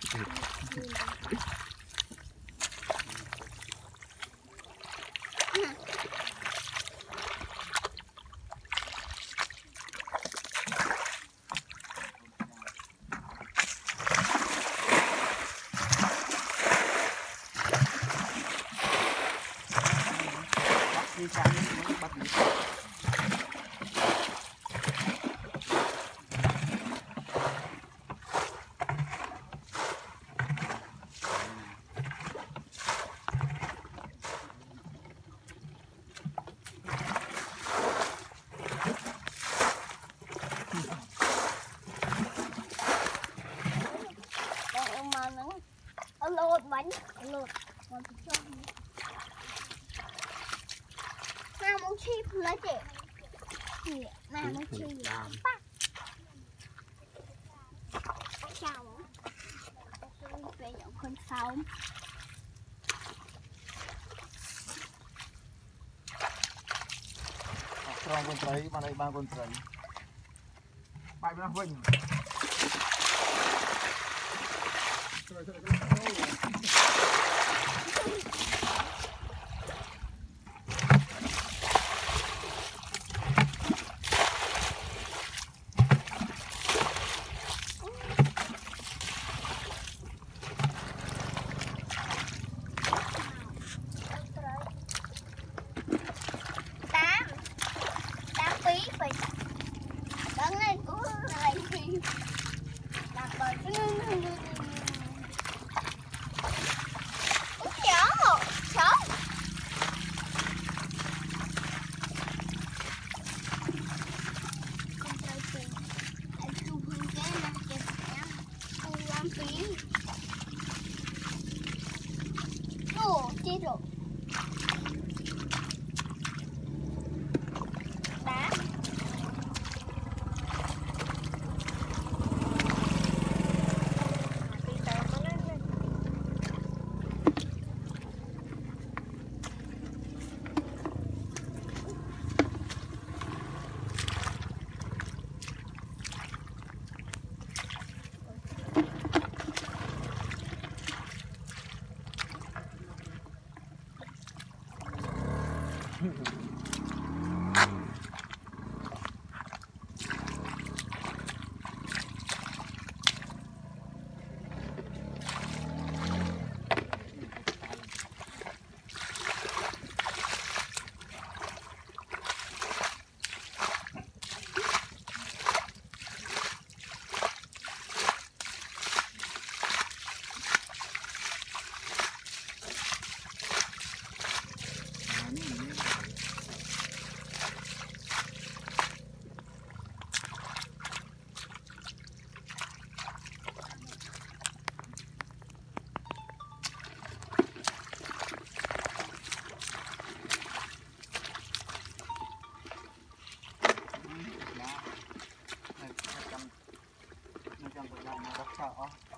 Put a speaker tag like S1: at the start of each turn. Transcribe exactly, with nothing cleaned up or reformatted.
S1: đi sang bắt đi.
S2: Mà nó lột bánh lột còn cho mà muốn chip lấy chị mà muốn chip chào về những con sóng
S1: Trong con trái mà đây ba con trái bài nó vinh
S2: Ồ, chết rồi. Đá. Nó trong nó trong nó rất sợ.